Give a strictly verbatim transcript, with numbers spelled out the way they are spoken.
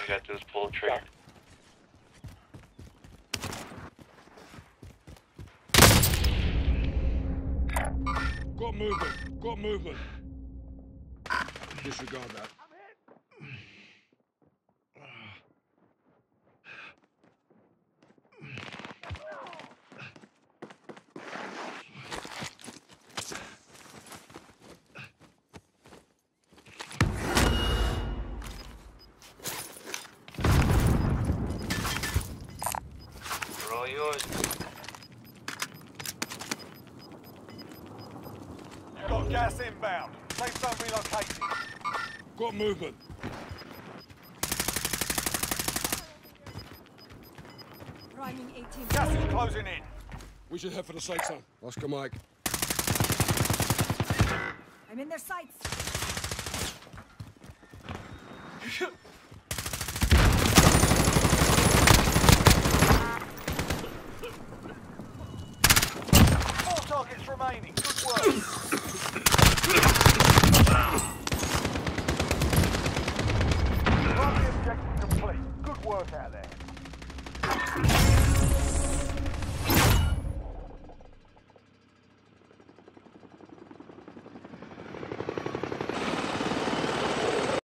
got to do is pull the trigger. Got movement. Got movement. Disregard that. They're all yours. Got gas inbound. Safe zone relocated. Got movement. Priming eighteen. Gas is closing in. We should head for the safe zone. Oscar Mike. I'm in their sights. Four targets remaining. Good work. Primary objective complete. Good work out there.